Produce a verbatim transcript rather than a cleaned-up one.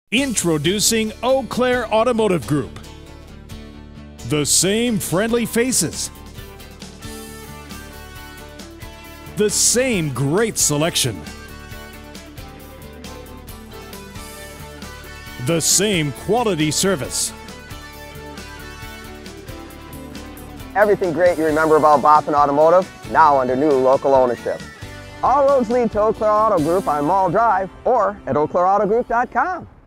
Introducing Eau Claire Automotive Group. The same friendly faces. The same great selection. The same quality service. Everything great you remember about Bothun Automotive, now under new local ownership. All roads lead to Eau Claire Auto Group on Mall Drive or at eau claire auto group dot com.